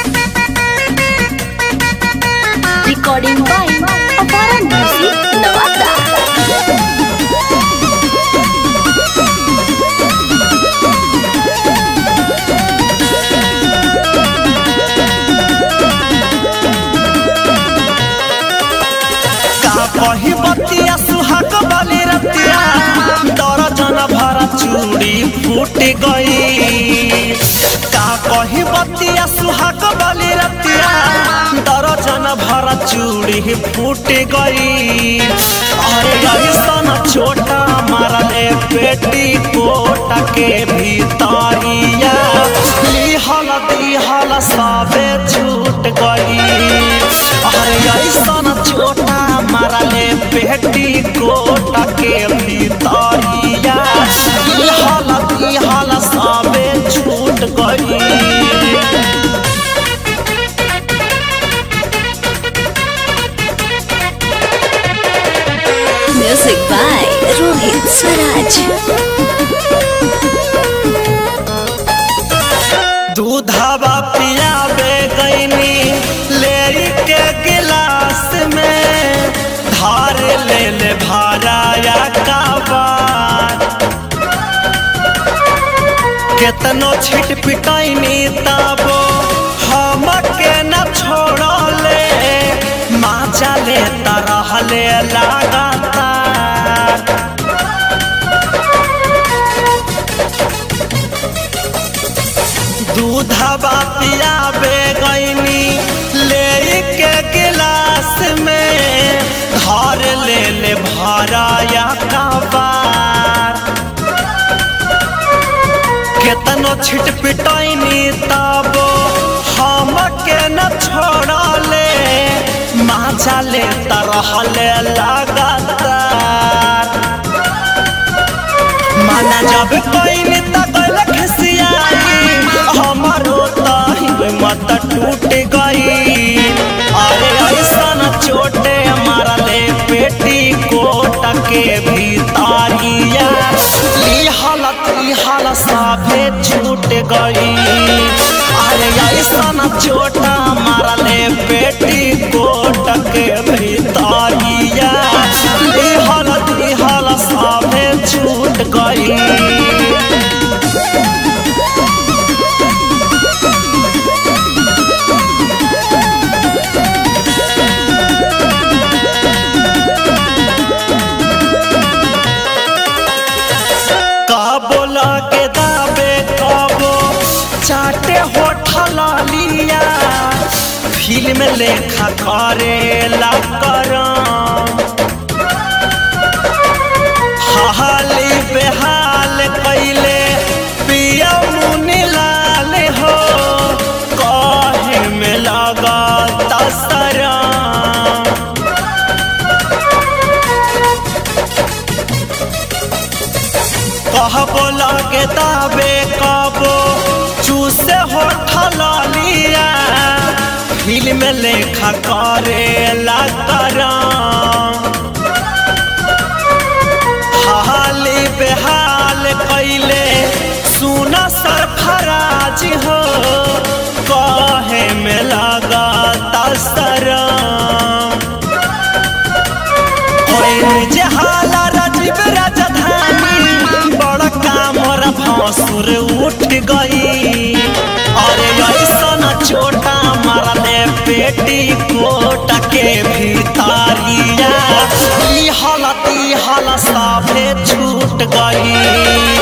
Recording by Avara Music Navata. कही बतिया सुहाग वाली रतिया दर्जन भरा चूड़ी फूट गई। का कही बतिया सुहाग वाली रतिया दर्जन भरा चूड़ी फूट गई। अरे ऐसन छोटा मारले पेटी कोट के भीतरिया लिहल दिहल सबे छूट गई। अरे ऐसन छोटा मारले पेटी कोट के भीतरिया लिहल दिहल सबे छूट गई। Music by Rohit Swaraj. दूधवा पियाबे गईनी ले के गिलास में धार ले भराया काबार। केतनो छिट पिटैनी तबो हम के न छोड़ले माचा ले तरहले लगातार। दूधवा पियाबे गईनी ले के गिलास में धार ले भराया काबार। केतनो छिट पिटैनी तबो हम के न छोड़ले माचा ले तरहले लगातार। माना जब कोई त गल खसियाई हमारो हिम्मत टूट गई। अरे ऐसन चोटे मारले पेटी कोट के भीतरिया लिहल तिहल सभे छूट गई। अरे ऐसन चोटा मारले पेटी कोट के भीतरिया लिहल तिहल सभे छूट गई। कबो लगे दाबे कबो चाटे होठल लिया फिल्म लेखा करे हाली बेहाल कैले पिया मुनि लाल हो कहे में लगा तसरा। कहबो लगे दाबे कबो चूसे होठल लिया फिल्म लेखा करे हाली बेहाल कैले सुना सरफराज हो कहे में लगा तसरा। जहाला राजीव राजधानी बड़ कामर भसुर उठ गई। अरे ऐसन छोटा मारले पेटी कोट के भीतरिया लिहल तिहल सभे छूट गई।